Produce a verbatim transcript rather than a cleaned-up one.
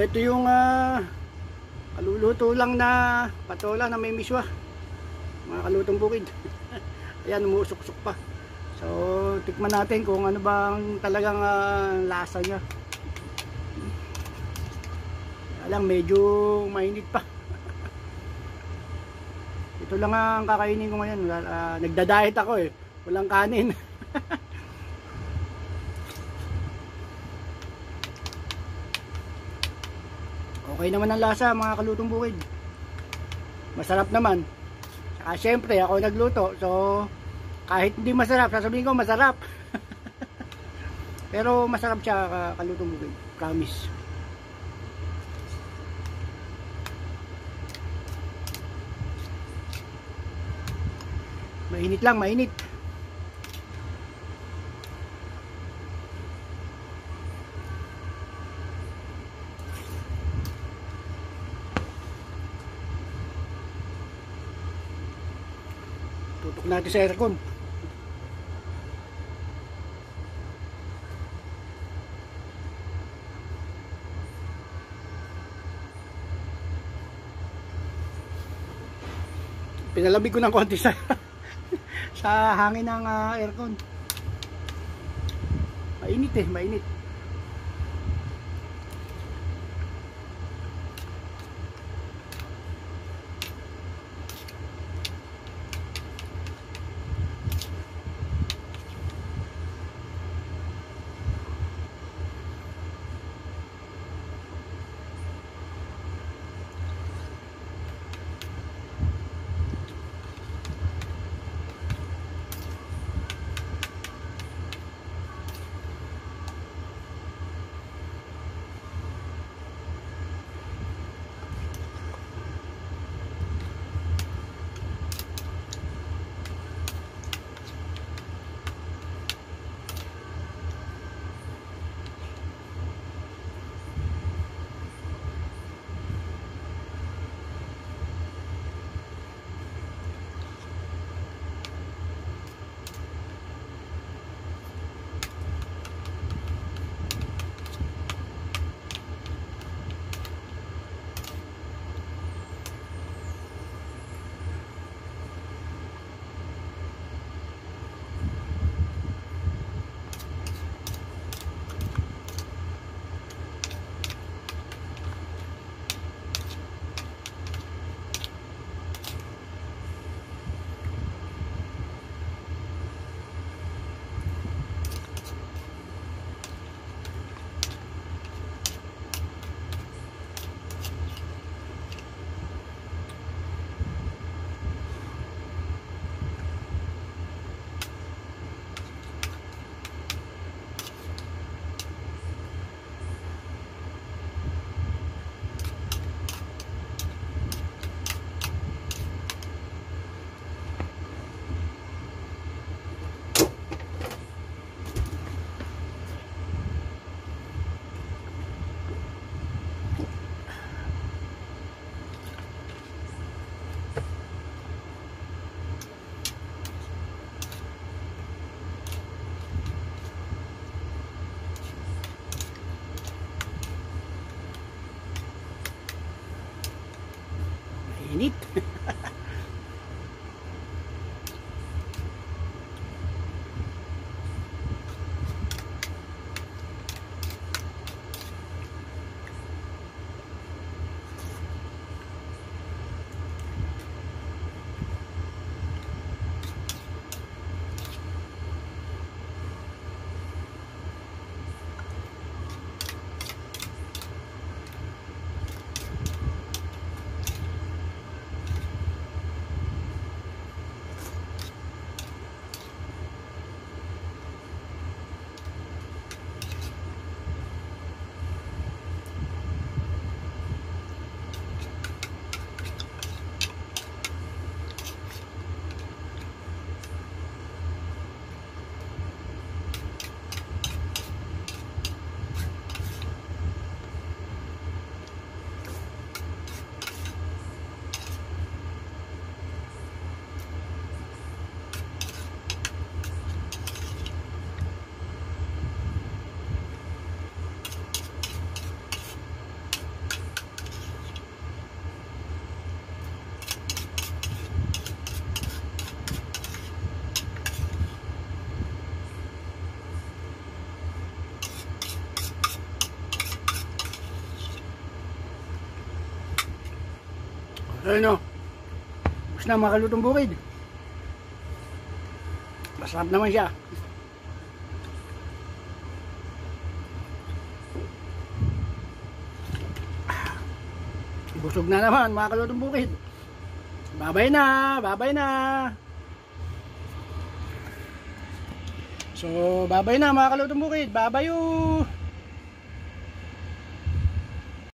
ito yung uh, kaluluto lang na patola na may miswa, mga kalutong bukid. Ayan, umusok-usok pa. So tikman natin kung ano bang talagang uh, lasa nya. Alang medyo mainit pa. Ito lang ang kakainin ko ngayon. Uh, nagda-diet ako eh, walang kanin. Okay naman ang lasa, mga kalutong bukid. Masarap naman. Saka syempre ako nagluto, so kahit hindi masarap, sasabihin ko masarap. Pero masarap siya, kalutong bukid, promise. Mainit lang, mainit. Tutok natin sa aircon. Pinalamig ko ng konti sa sa hangin ng uh, aircon. Mainit eh, mainit. Init. Ayun o. Tapos na mga kalutong bukid. Masarap naman siya. Busog na naman mga kalutong bukid. Babay na, babay na. So, babay na mga kalutong bukid. Babayo.